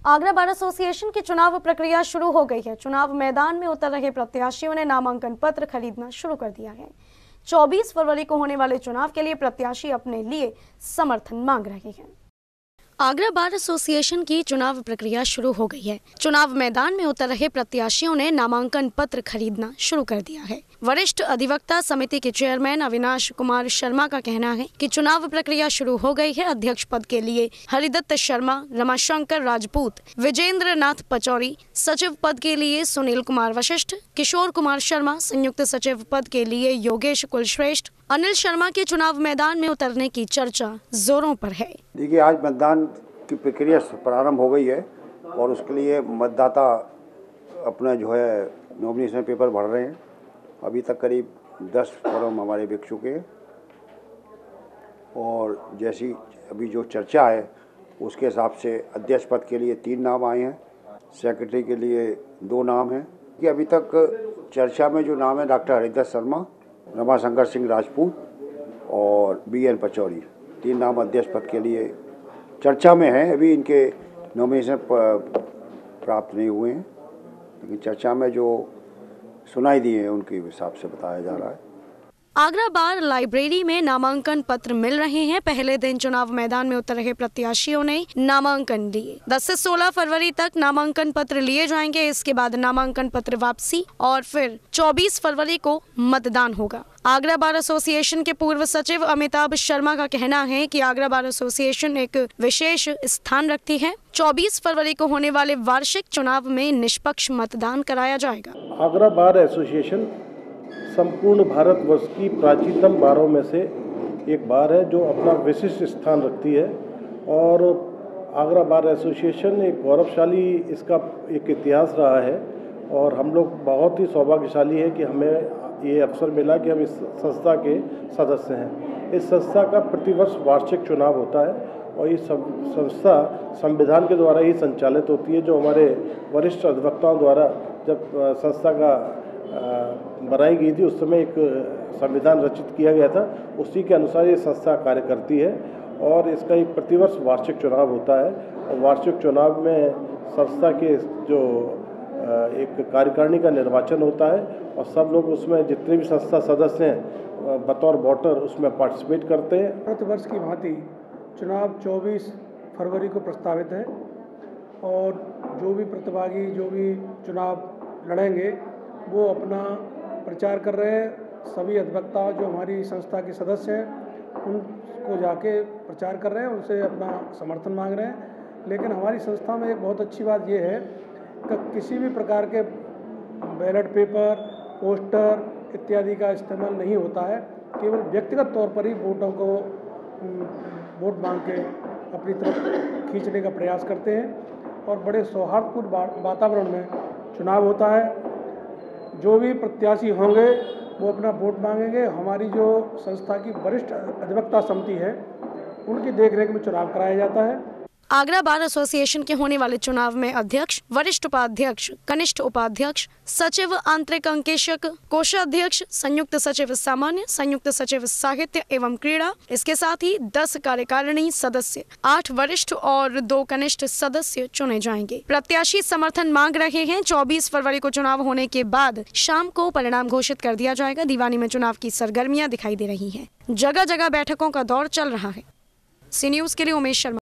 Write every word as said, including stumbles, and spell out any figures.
Agra bar association की चुनाव प्रक्रिया शुरू हो गई है। चुनाव मैदान में उतर रहे प्रत्याशियों ने नामांकन पत्र खरीदना शुरू कर दिया है। चौबीस फरवरी को होने वाले चुनाव के लिए प्रत्याशी अपने लिए समर्थन मांग रहे हैं। आगरा बार एसोसिएशन की चुनाव प्रक्रिया शुरू हो गई है। चुनाव मैदान में उतर रहे प्रत्याशियों ने नामांकन पत्र खरीदना शुरू कर दिया है। वरिष्ठ अधिवक्ता समिति के चेयरमैन अविनाश कुमार शर्मा का कहना है कि चुनाव प्रक्रिया शुरू हो गई है। अध्यक्ष पद के लिए हरिदत्त शर्मा, रमाशंकर राजपूत, विजेंद्र नाथ पचौरी, सचिव पद के लिए सुनील कुमार वशिष्ठ, किशोर कुमार शर्मा, संयुक्त सचिव पद के लिए योगेश कुलश्रेष्ठ, अनिल शर्मा के चुनाव मैदान में उतरने की चर्चा जोरों पर है। देखिए, आज मतदान की प्रक्रिया प्रारंभ हो गई है और उसके लिए मतदाता अपना जो है नॉमिनेशन पेपर भर रहे हैं। अभी तक करीब दस फॉर्म हमारे बिक चुके हैं और जैसी अभी जो चर्चा है उसके हिसाब से अध्यक्ष पद के लिए तीन नाम आए हैं, सेक्रेटरी के लिए दो नाम हैं। कि अभी तक चर्चा में जो नाम है डॉक्टर हरिदत्त शर्मा, रमाशंकर सिंह राजपूत और बी एन पचौरी, तीन नाम अध्यक्ष पद के लिए चर्चा में हैं। अभी इनके नॉमिनेशन प्राप्त नहीं हुए हैं, लेकिन चर्चा में जो सुनाई दिए हैं उनके हिसाब से बताया जा रहा है। आगरा बार लाइब्रेरी में नामांकन पत्र मिल रहे हैं। पहले दिन चुनाव मैदान में उतर रहे प्रत्याशियों ने नामांकन लिए। दस से सोलह फरवरी तक नामांकन पत्र लिए जाएंगे। इसके बाद नामांकन पत्र वापसी और फिर चौबीस फरवरी को मतदान होगा। आगरा बार एसोसिएशन के पूर्व सचिव अमिताभ शर्मा का कहना है कि आगरा बार एसोसिएशन एक विशेष स्थान रखती है। चौबीस फरवरी को होने वाले वार्षिक चुनाव में निष्पक्ष मतदान कराया जाएगा। आगरा बार एसोसिएशन संपूर्ण भारतवर्ष की प्राचीनतम बारों में से एक बार है जो अपना विशिष्ट स्थान रखती है और आगरा बार एसोसिएशन एक गौरवशाली इसका एक इतिहास रहा है और हम लोग बहुत ही सौभाग्यशाली हैं कि हमें ये अवसर मिला कि हम इस संस्था के सदस्य हैं। इस संस्था का प्रतिवर्ष वार्षिक चुनाव होता है और ये संस्था संविधान के द्वारा ही संचालित होती है। जो हमारे वरिष्ठ अधिवक्ताओं द्वारा जब संस्था का बनाई गई थी उस समय एक संविधान रचित किया गया था, उसी के अनुसार ये संस्था कार्य करती है और इसका एक प्रतिवर्ष वार्षिक चुनाव होता है। और वार्षिक चुनाव में संस्था के जो एक कार्यकारिणी का निर्वाचन होता है और सब लोग उसमें जितने भी संस्था सदस्य हैं बतौर वोटर उसमें पार्टिसिपेट करते हैं। प्रतिवर्ष की भांति चुनाव चौबीस फरवरी को प्रस्तावित है और जो भी प्रतिभागी जो भी चुनाव लड़ेंगे वो अपना प्रचार कर रहे हैं। सभी अधिवक्ता जो हमारी संस्था के सदस्य हैं उनको जाके प्रचार कर रहे हैं, उनसे अपना समर्थन मांग रहे हैं। लेकिन हमारी संस्था में एक बहुत अच्छी बात ये है कि किसी भी प्रकार के बैलेट पेपर, पोस्टर इत्यादि का इस्तेमाल नहीं होता है। केवल व्यक्तिगत तौर पर ही वोटों को वोट मांग के अपनी तरफ खींचने का प्रयास करते हैं और बड़े सौहार्दपूर्ण वातावरण में चुनाव होता है। जो भी प्रत्याशी होंगे वो अपना वोट मांगेंगे। हमारी जो संस्था की वरिष्ठ अधिवक्ता समिति है उनकी देखरेख में चुनाव कराया जाता है। आगरा बार एसोसिएशन के होने वाले चुनाव में अध्यक्ष, वरिष्ठ उपाध्यक्ष, कनिष्ठ उपाध्यक्ष, सचिव आंतरिक अंकेशक, कोषाध्यक्ष, संयुक्त सचिव सामान्य, संयुक्त सचिव साहित्य एवं क्रीड़ा, इसके साथ ही दस कार्यकारिणी सदस्य, आठ वरिष्ठ और दो कनिष्ठ सदस्य चुने जाएंगे। प्रत्याशी समर्थन मांग रहे हैं। चौबीस फरवरी को चुनाव होने के बाद शाम को परिणाम घोषित कर दिया जाएगा। दीवानी में चुनाव की सरगर्मियां दिखाई दे रही है। जगह जगह बैठकों का दौर चल रहा है। सी न्यूज के लिए उमेश शर्मा।